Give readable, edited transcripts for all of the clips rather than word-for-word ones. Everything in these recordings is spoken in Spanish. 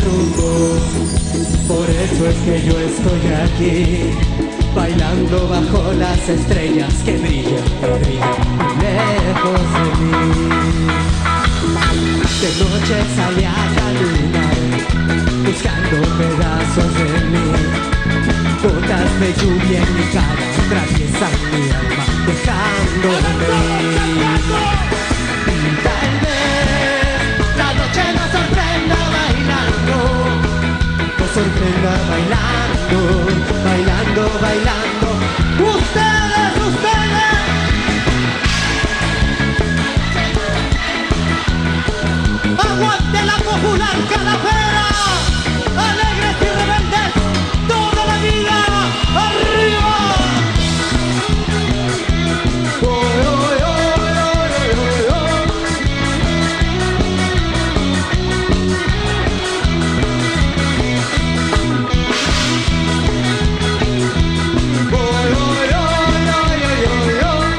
rumbo. Por eso es que yo estoy aquí, bailando bajo las estrellas que brillan lejos de mí. De noche salí a caminar, buscando pedazos de mí. Gotas de lluvia en mi cara atraviesan mi alma, dejándome ir. Tal vez la noche nos sorprenda bailando, nos sorprenda bailando, bailando, bailando. Ustedes, ustedes. Aguante la popular Calavera, alegres y rebeldes, toda la vida, arriba. Oy, oy, oy, oy, oy, oy. Oy, oy, oy, oy, oy, oy.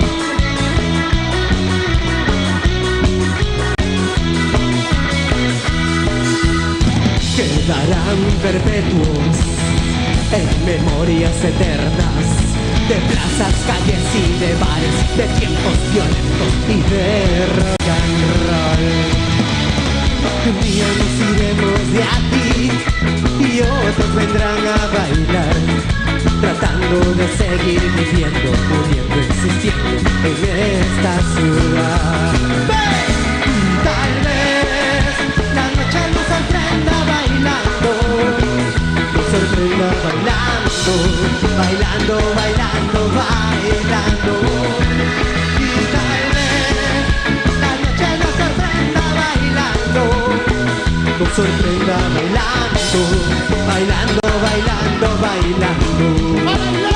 Quedarán perpetuos en memorias eternas de plazas, calles y de bares, de tiempos violentos y de rock and roll. Un día nos iremos de aquí y otros vendrán a bailar, tratando de seguir viviendo, muriendo, existiendo en esta ciudad. Tal vez la noche nos sorprenda bailando, nos sorprenda bailando, bailando, bailando, bailando. Y tal vez la noche nos sorprenda bailando, nos sorprenda bailando, bailando, bailando, bailando.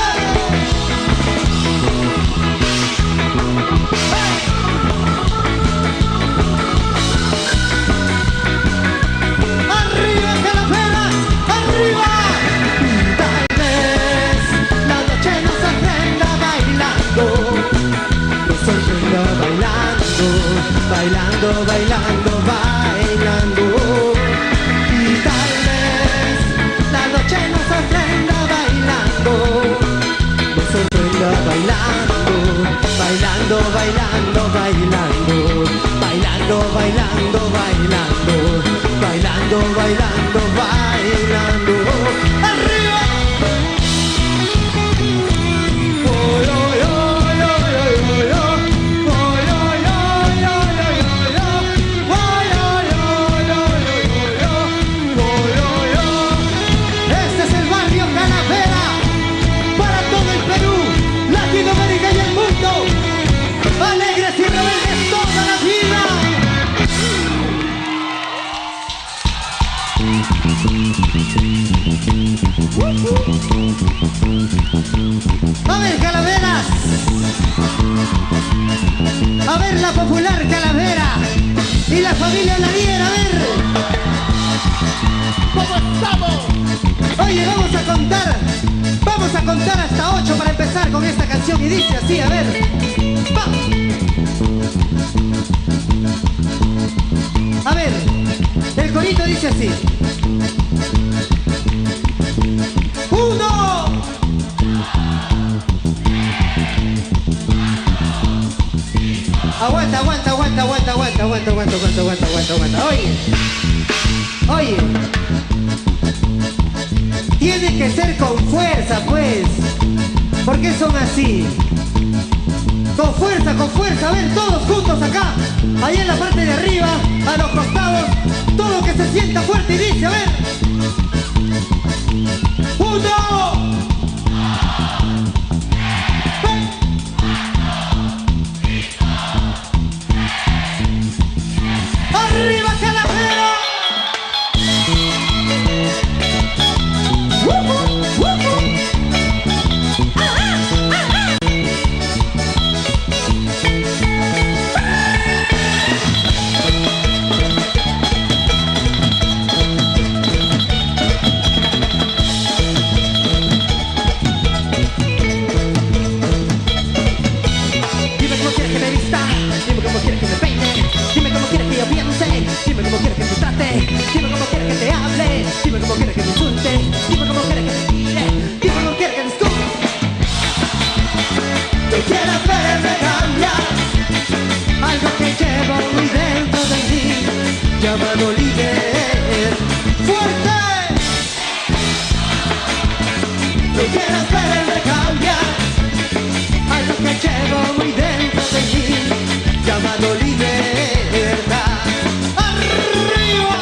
¡Arriba, Calavera! ¡Arriba! Tal vez la noche nos sorprenda bailando, nos sorprenda bailando, bailando, bailando, bailando. Y tal vez la noche nos sorprenda bailando, nos sorprenda bailando, bailando, bailando, bailando, bailando, bailando, bailando, bailando, bailando, bailando. ¡Arriba! Oy, oy, oy, oy, oy, oy, oy. Oy, oy, oy, oy, oy, oy, oy. Oy, oy, oy, oy, oy, oy, oy. Oy, oy, oy. Este es el barrio Calavera para todo el Perú, Latinoamérica y el mundo. Alegres y rebeldes toda la vida. A ver, Calaveras. A ver, la popular Calavera y la familia Lanier, a ver. ¿Cómo estamos? Oye, vamos a contar hasta 8 para empezar con esta canción y dice así, a ver. Va. A ver, el corito dice así. 1. Aguanta, aguanta, aguanta, aguanta, aguanta, aguanta, aguanta, aguanta, aguanta, aguanta, aguanta. Oye, oye. Tiene que ser con fuerza, pues. ¿Por qué son así? Con fuerza, a ver, todos juntos acá. Ahí en la parte de arriba, a los costados. Todo que se sienta fuerte y dice, a ver. 1. ¡Arriba, Calavera! Dime cómo quieres que me vista, dime cómo quieres que me peine, dime cómo quieres que yo piense, dime llamado líder. ¡Fuerte! No quieras verme cambiar algo que llevo muy dentro de mí, llamado libertad. ¡Arriba!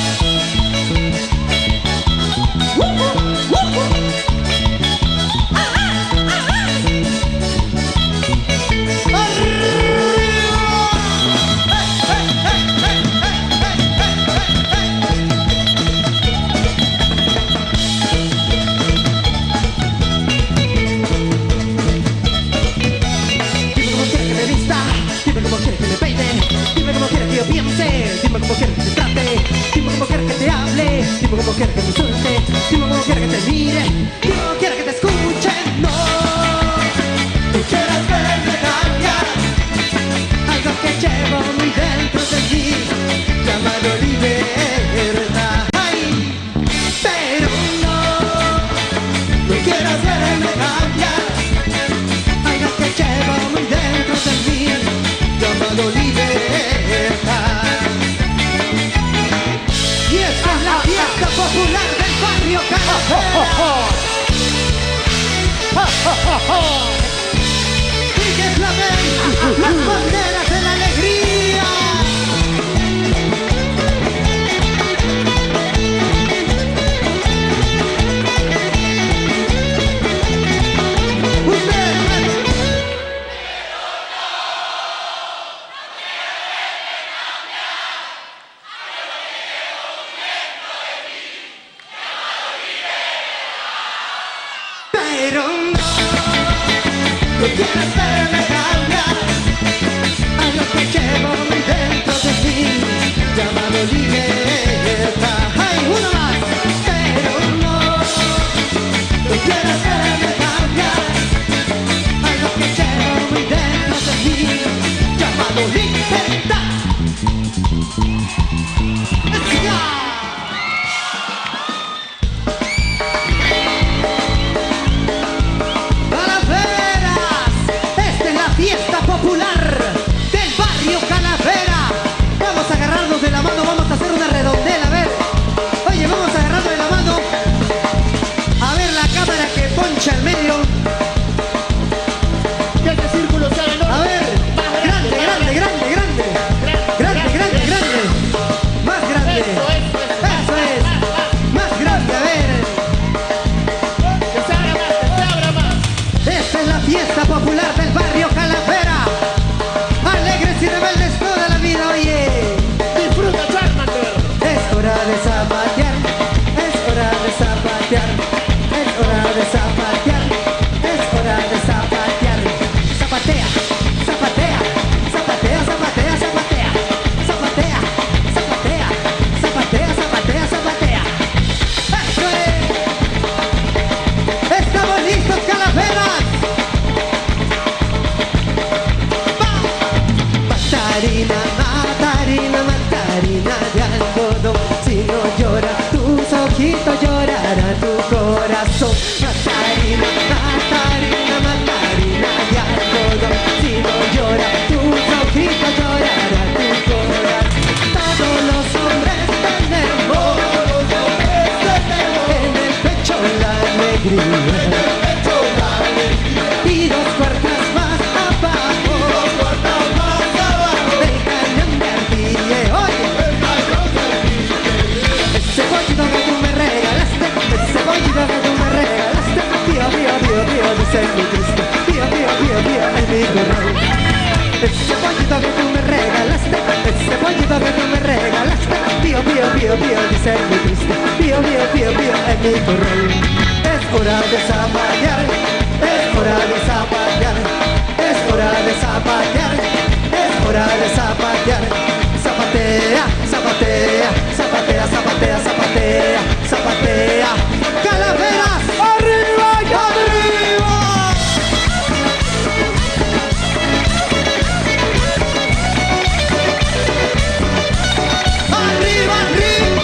Dime cómo quieres que te trate, dime cómo quieres que te hable, dime cómo quieres que me insulte, dime cómo quieres que te mire, dime cómo quieres que te escuche. No, tú quieras verme cambiar algo que llevo muy dentro de mí, llamado libertad. Ay, pero no quieras verme cambiar algo que llevo muy dentro de mí, llamado libertad. Y esta es la fiesta popular del barrio Calavera. Y que flamen las banderas de la alegría. Pero no quieras verme cambiar algo que llevo muy dentro de mí, llamado libertad. ¡Ay, uno más! Pero no quieras verme cambiar algo que llevo muy dentro de mí, llamado libertad. Fiesta popular del barrio Calavera. Vamos a agarrarnos de la mano, vamos a hacer una redondela, a ver. Oye, vamos a agarrarnos de la mano. A ver la cámara que poncha al medio. Que este círculo sea enorme. A ver, grande, grande, grande, grande. Grande, grande, grande. Más grande. Eso es. Más grande, a ver. Que se abra más, que se abra más. Esta es la fiesta popular del barrio Calavera. Alegres y rebeldes toda la vida, oye. Disfruta, Charmander. Es hora de zapatear, es hora de zapatear, es hora de zapatear, es hora de zapatear. Zapatea, zapatea, zapatea, zapatea, zapatea, zapatea, zapatea, zapatea, zapatea, zapatea. ¡Eso es! ¡Estamos listos, Calaveras! Matarina, matarina, matarina de algodón. Si no lloras tus ojitos, llorará tu corazón. Matarina, matarina, matarina de algodón. Si no lloras tus ojitos, llorará tu corazón. Todos los hombres tenemos en el pecho la alegría. Y dos cuartas más abajo. Ese pollito que tú me regalaste, pío, pío, pío, pío, dice mi Cristo, pío, pío, pío, pío, en mi corral. Ese pollito que tú me regalaste, pío, pío, pío, pío, dice mi Cristo, pío, pío, pío, pío, en mi corral. Es hora de zapatear, es hora de zapatear, es hora de zapatear, es hora de zapatear. Zapatea, zapatea, zapatea, zapatea, zapatea, zapatea. ¡Calaveras! ¡Arriba y arriba! ¡Arriba, arriba!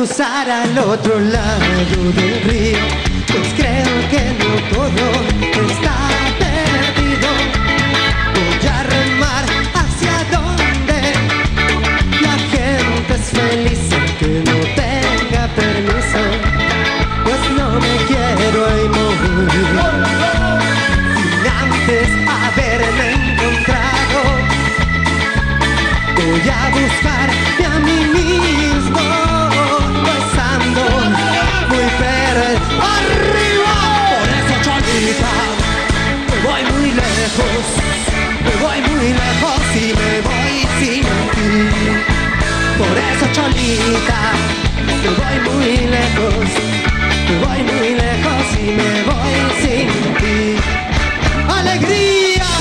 cruzar al otro lado del río, pues creo que no todo está perdido. Voy a remar hacia donde la gente es feliz aunque no tenga permiso, pues no me quiero ahí morir sin antes haberme encontrado. Voy a buscarme a mí mismo, pues ando muy perdido. ¡Arriba! Por eso, Cholita, me voy muy lejos, me voy muy lejos y me voy sin ti. Por eso, Cholita, me voy muy lejos, me voy muy lejos y me voy sin ti. ¡Alegría!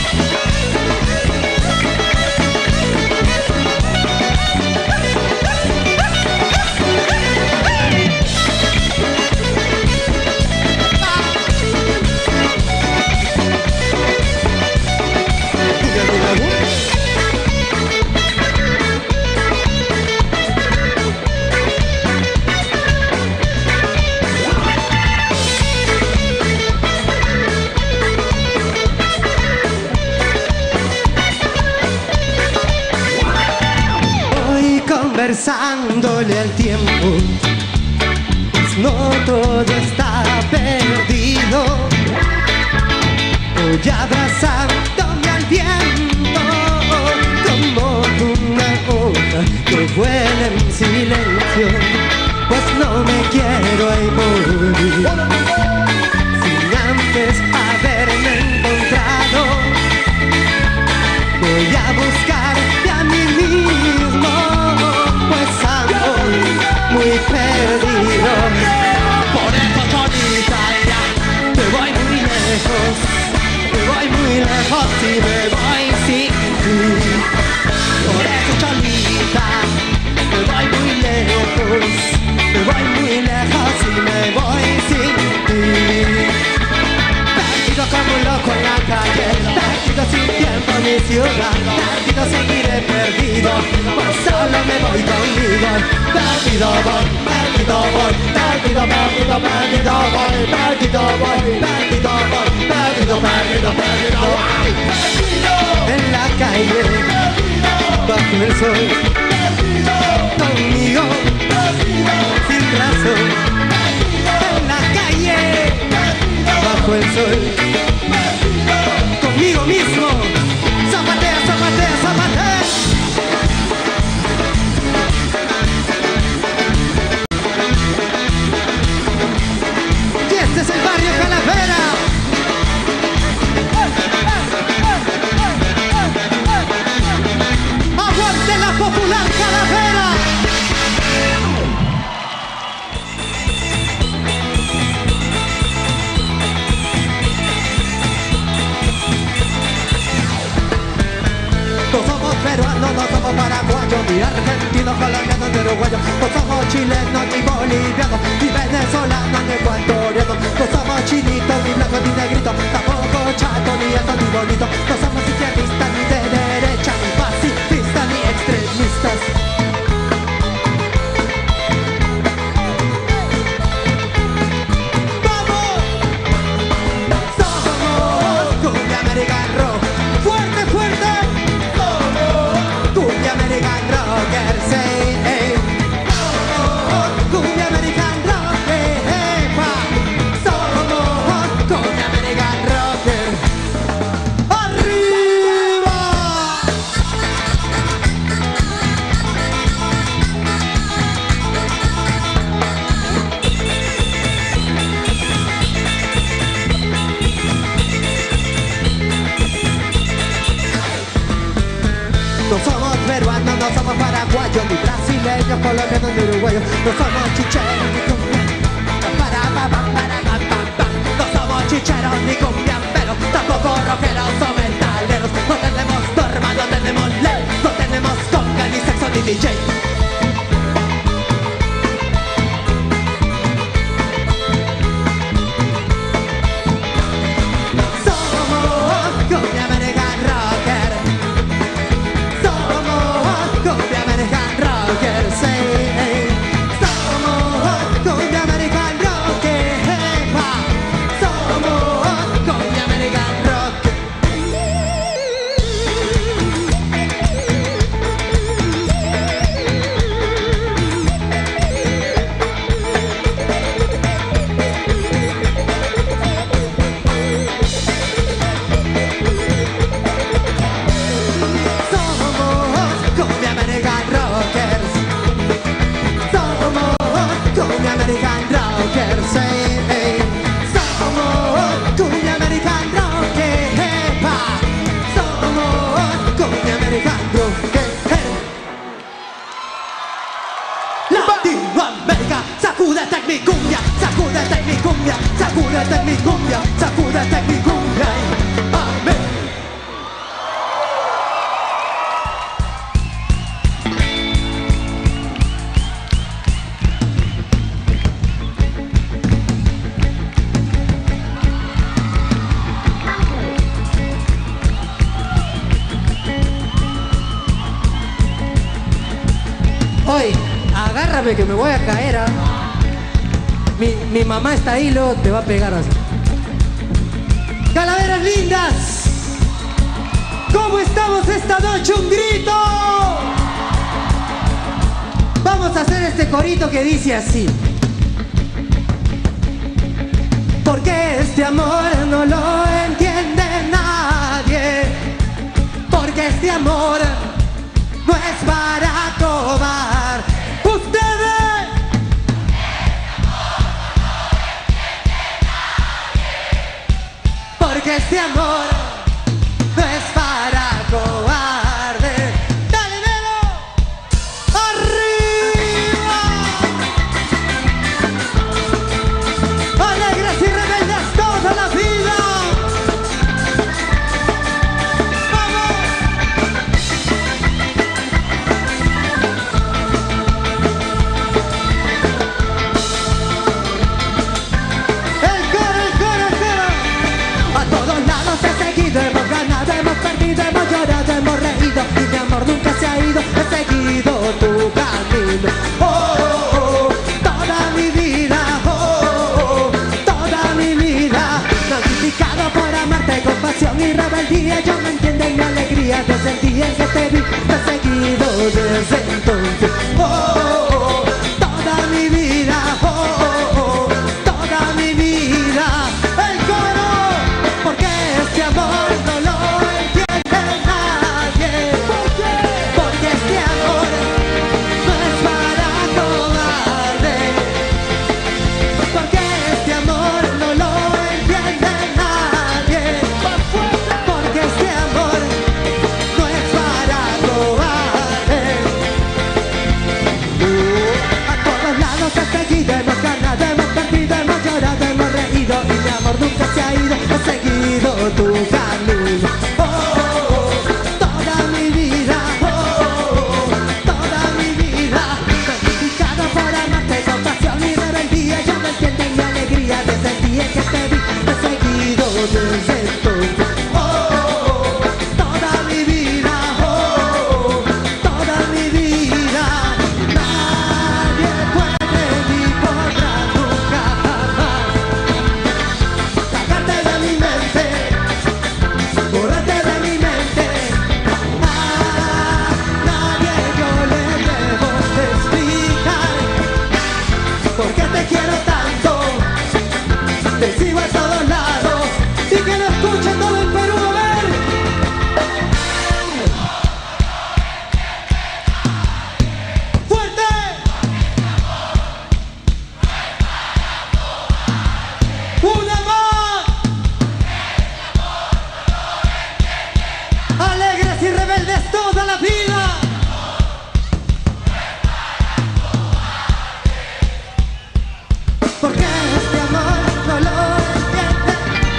Conversándole al tiempo, pues no todo está perdido. Voy abrazándome al viento como una hoja que vuela en silencio, pues no me quiero ahí morir sin antes haberme encontrado. Voy a buscarte a mí mismo, pues ando muy perdido. Por eso, Cholita, ya me voy muy lejos, me voy muy lejos y me voy sin ti. Por eso, Cholita, me voy muy lejos, me voy muy lejos y me voy sin ti. Perdido como un loco en la calle, perdido sin tiempo ni ciudad, perdido seguiré perdido, pues solo me voy conmigo. Perdido voy, perdido voy, perdido, perdido, perdido voy, perdido voy, perdido voy, perdido, perdido, perdido voy. En la calle, bajo el sol, conmigo, sin razón. En la calle, bajo el sol, conmigo mismo. Zapatea, zapatea, zapatea. Y este es el barrio Calavera. ¡Aguante la popular Calavera! No somos peruanos, no somos paraguayos, ni argentinos, colombianos, ni uruguayos. No somos chilenos, ni bolivianos, ni venezolanos, ni ecuatorianos. No somos chinitos, ni blancos, ni negritos, tampoco chatos, ni altos, ni bonitos. No somos izquierdistas, ni de derecha, ni pacifistas, ni extremistas. ¡Vamos! Somos Cumbia American Rock. ¡Fuerte, fuerte! Cumbia American Rocker, say hey. Cumbia American Rocker, hey, pa. Somos Cumbia American Rocker. ¡Arriba! No somos peruanos, no somos paraguayos, ni brasileños, colombianos, ni uruguayos. No somos chicheros, ni no somos chicheros, ni cumbiamberos, tampoco rockeros o metaleros. No tenemos norma, no tenemos ley, no tenemos conga, ni sexo, ni DJ. Somos Cumbia American Rocker. Somos Cumbia American Rocker, say hey. mi cumbia, sacúdete mi cumbia, sacúdete mi cumbia, sacúdete mi cumbia. Amén. Hoy, agárrame que me voy a caer, ¿ah? Mi mamá está ahí, luego te va a pegar así. Calaveras lindas, ¿cómo estamos esta noche? ¡Un grito! Vamos a hacer este corito que dice así. Porque este amor no lo entiende nadie. Porque este amor no es para tomar. Ustedes. Porque este amor no es para cobarde. ¡Dale, Nelo! ¡Arriba! Alegres y rebeldes toda la vida. ¡Vamos! El coro, el coro, el coro. A todos lados he seguido, hemos ganado, hemos perdido, hemos llorado, hemos reído y mi amor nunca se ha ido, he seguido tu camino. Oh, oh, oh, toda mi vida, oh, oh, oh, toda mi vida. Santificado por amarte con pasión y rebeldía, yo me entiendo en mi alegría desde el día en que te vi, te he seguido desde entonces. Oh, oh, oh, toda mi vida, oh, oh, oh, toda mi vida. El coro. Porque este amor no lo entiende nadie. Porque este amor no es para cobarde. Porque este amor no lo entiende nadie. Porque este amor no es para cobarde. A todos lados he seguido, hemos ganado, hemos perdido, hemos llorado, hemos reído y mi amor nunca se ha ido, he seguido tu camino. Oh, oh, oh, toda mi vida, oh, oh, oh, toda mi vida. Santificado por amarte con pasión y rebeldía, yo me entiendo en mi alegría desde el día que te vi, te he seguido desde entonces. Oh, oh, oh, toda mi vida, oh, oh, oh, toda mi vida. Nadie puede ni podrá nunca jamás sacarte de mi mente, borrarte de mi mente. A nadie yo le debo explicar por qué te quiero tanto. Te sigo a todos lados y que lo escuche todo el Perú. A ver. ¡Fuerte! ¡Una más! Alegres y rebeldes toda la vida. Porque este amor no lo entiende.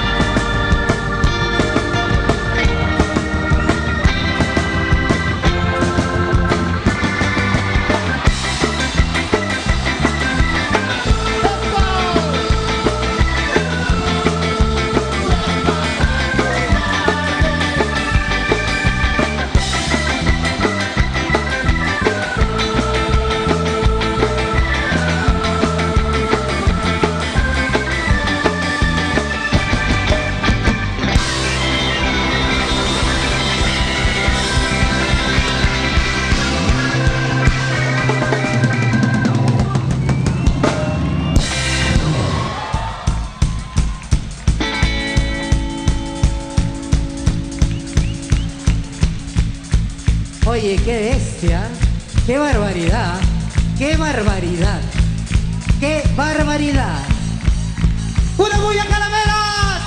Oye, qué bestia, qué barbaridad, qué barbaridad, qué barbaridad. ¡Una bulla, Calaveras!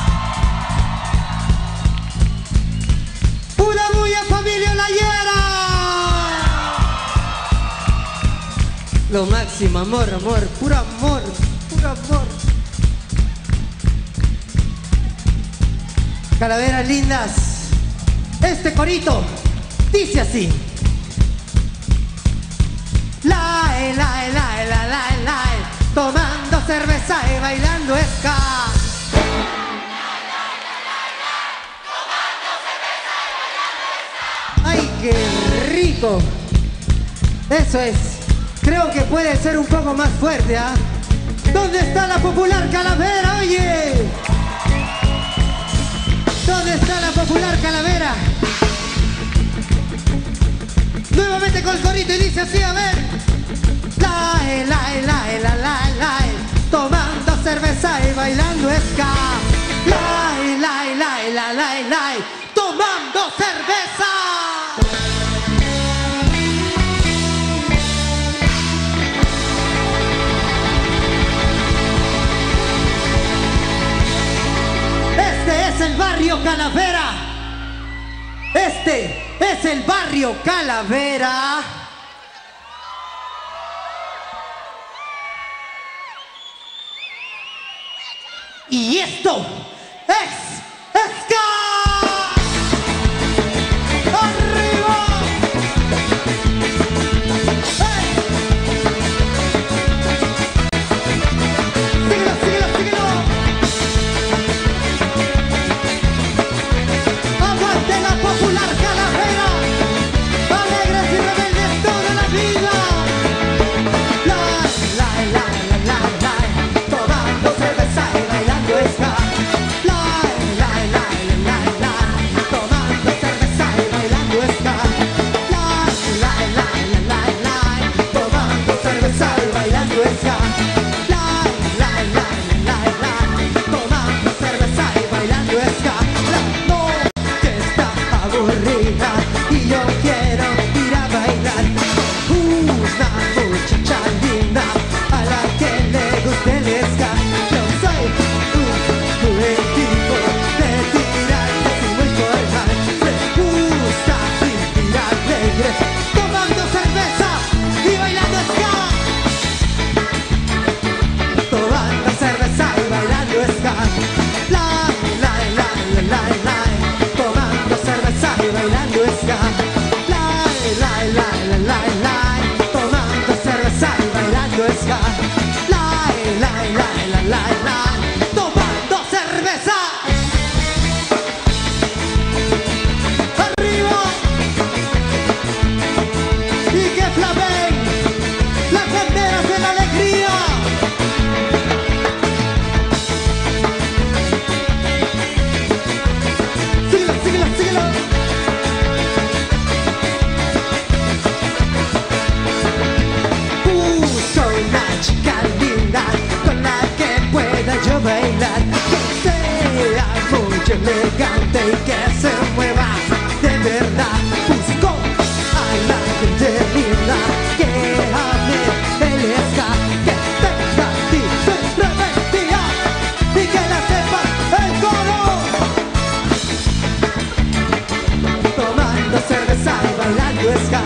¡Una bulla, familia Layera! Lo máximo, amor, amor, puro amor. puro amor. Calaveras lindas, este corito dice así. Tomando cerveza y bailando ska. ¡Ay, qué rico! Eso es. Creo que puede ser un poco más fuerte, ¿ah? ¿Dónde está la popular calavera, oye? ¿Dónde está la popular calavera? Nuevamente con el corito y dice así, a ver. Tomando cerveza y bailando ska. Tomando cerveza. Este es el barrio Calavera. Este es el barrio Calavera. Y esto es ska. ¡Arriba! ¡Hey! ¡Síguelo, síguelo, síguelo! ¡Aguante la popular calavera! ¡Alegres y rebeldes toda la vida! Tomando cerveza y bailando ska. Tomando cerveza y bailando ska. Tomando cerveza y bailando ska. Tomando cerveza y bailando ska. La noche está aburrida y yo quiero ir a bailar. Una muchacha linda a la que le guste el ska. Yo soy un equipo de tirantes y muy formal. Me gusta vivir alegre, tomando cerveza y bailando ska. Tomando cerveza y bailando ska. Tomando cerveza y bailando ska. Tomando cerveza y bailando ska. Tomando cerveza. Arriba. Y que flamen las banderas de la alegría. Síguelo, síguelo, síguelo. Soy una chica linda con la que pueda yo bailar, que sea muy elegante y que se mueva de verdad. Busco a la gente linda que ame el ska, que tenga dice rebeldía y que la sepa el coro. Tomando cerveza y bailando ska.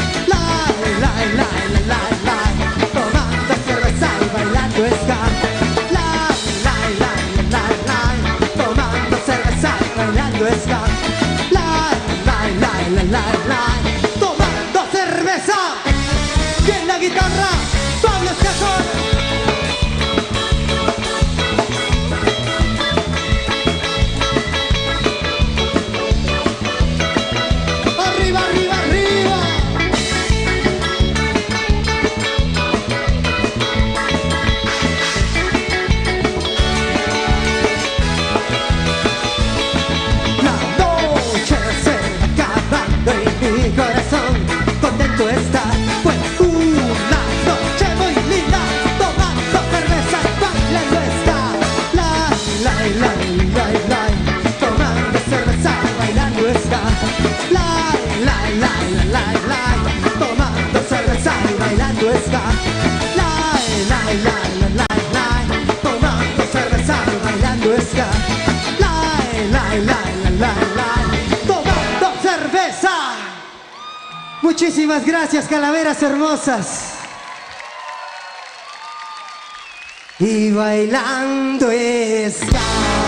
Tomando cerveza y bailando ska. Tomando cerveza y bailando ska. Tomando cerveza. Y en la guitarra, Pablo Escazón. Arriba, arriba, arriba. La noche se va acabando y mi corazón contento está, pues una noche muy linda, tomando cerveza y bailando ska. Tomando cerveza y bailando ska. Tomando cerveza y bailando ska. Tomando cerveza y bailando ska. Tomando cerveza. Muchísimas gracias, calaveras hermosas. y bailando está.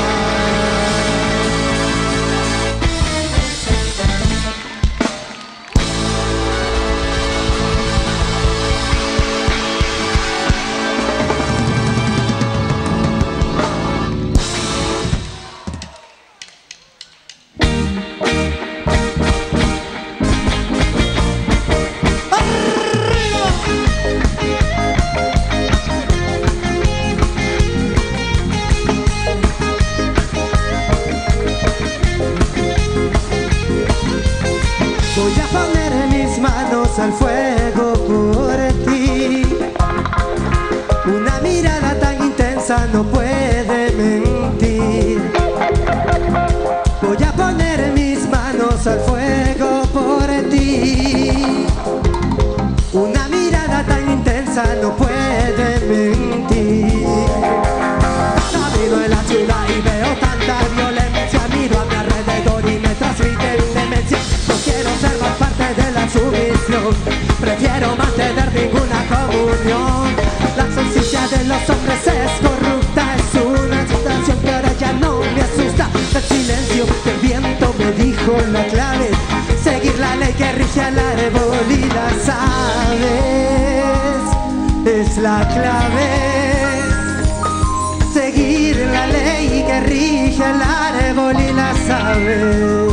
Voy a poner mis manos al fuego por ti. Una mirada tan intensa no puede mentir. Voy a poner mis manos al fuego por ti. Una mirada tan intensa no puede mentir. Camino en la ciudad y veo tanta violencia. Miro a mi alrededor y me transmite demencia. No quiero ser más parte de la sumisión. Prefiero mantener ninguna comunión. La conciencia de los hombres es corrupta. Es una situación que ahora ya no me asusta. El silencio del viento me dijo la clave. Seguir la ley que rige al árbol y las aves. Es la clave. Seguir la ley que rige al árbol y las aves.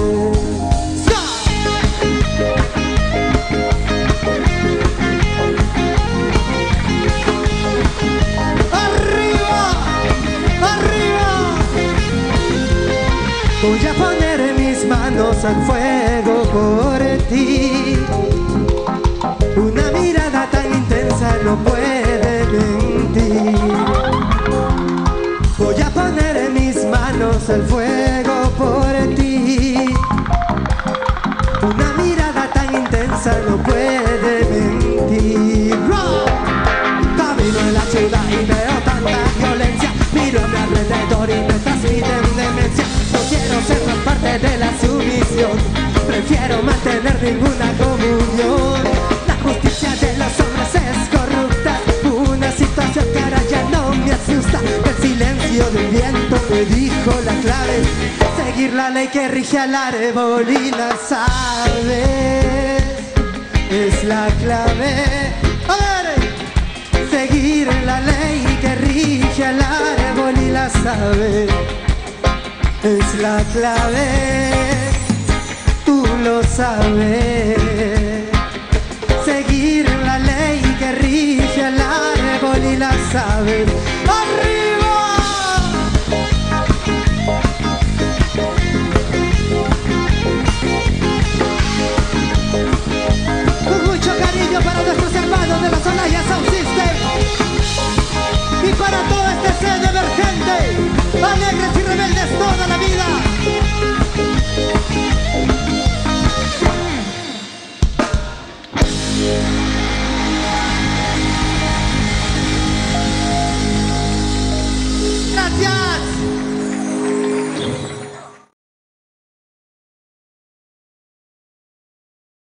Voy a poner mis manos al fuego por ti. Una mirada tan intensa no puede mentir. Voy a poner mis manos al fuego por ti. Una mirada tan intensa no puede mentir. Camino en la ciudad y veo tanta violencia. Miro a mi alrededor y me transmiten demencia. No quiero ser más parte de la sumisión. Prefiero mantener ninguna comunión. La justicia de los hombres es corrupta. Una situación que ahora ya no me asusta. El silencio del viento me dijo la clave. Seguir la ley que rige al árbol y las aves. Es la clave. A ver. Seguir la ley que rige al árbol y las aves. Es la clave, tú lo sabes. Seguir la ley que rige al árbol y las aves. ¡Arriba!